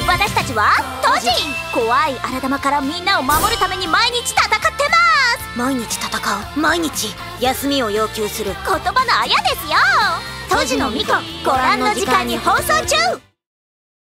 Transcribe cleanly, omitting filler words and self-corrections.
私たちはトジ。怖い荒玉からみんなを守るために毎日戦ってます。毎日戦う、毎日休みを要求する言葉のあやですよ。トジのミコ、ご覧の時間に放送中。